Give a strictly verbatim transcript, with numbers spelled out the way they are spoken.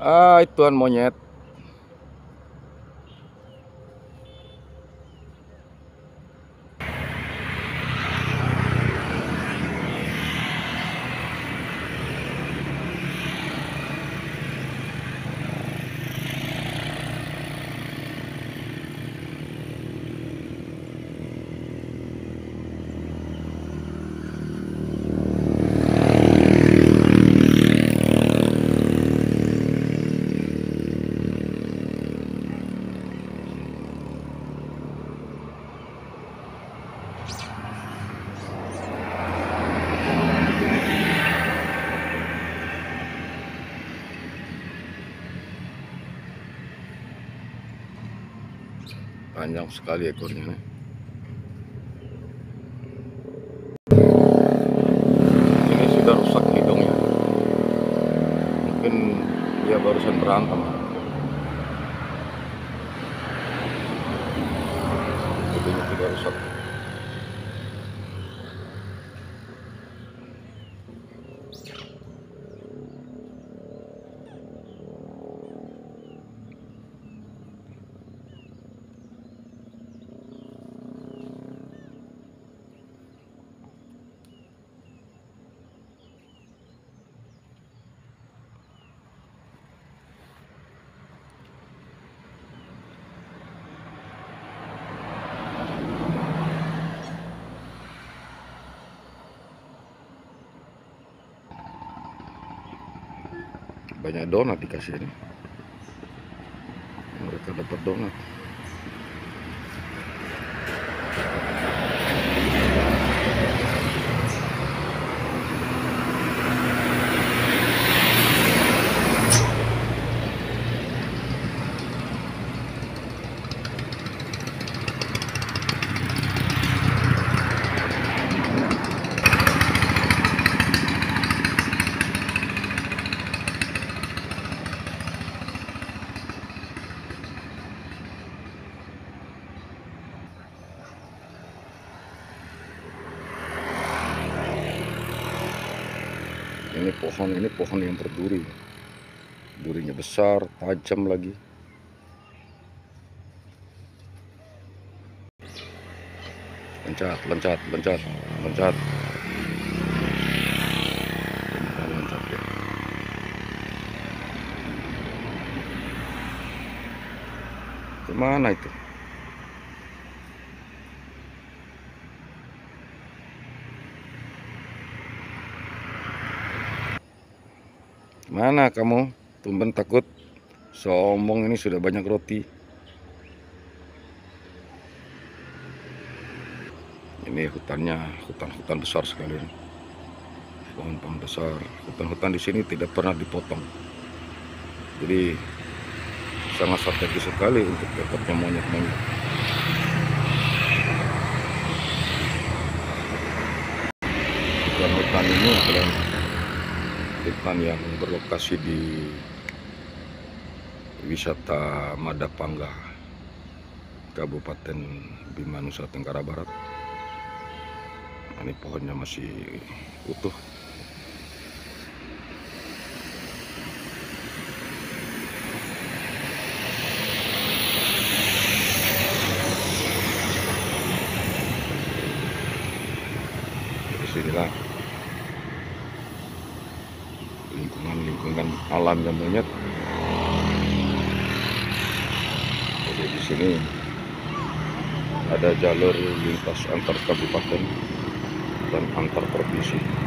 Hai tuan monyet. Panjang sekali ekornya. Ini sudah rusak hidungnya. Mungkin dia barusan berantem. Hidungnya sudah rusak. Banyak donat dikasih ini. Mereka dapat donat. Ini pohon ini pohon yang berduri. Durinya besar, tajam lagi. Loncat, loncat, loncat, loncat. Loncat ya. Kemana itu? Mana kamu? Tumben takut. Sombong, ini sudah banyak roti. Ini hutannya, hutan-hutan besar sekali. Pohon-pohon besar. Hutan-hutan di sini tidak pernah dipotong. Jadi sangat strategis sekali untuk dapatnya monyet-monyet. Hutan-hutan ini adalah hutan yang berlokasi di wisata Madapangga, Kabupaten Bima, Nusa Tenggara Barat. Ini pohonnya masih utuh. Disinilah lingkungan-lingkungan alamnya monyet. Jadi di sini ada jalur lintas antar kabupaten dan antar provinsi.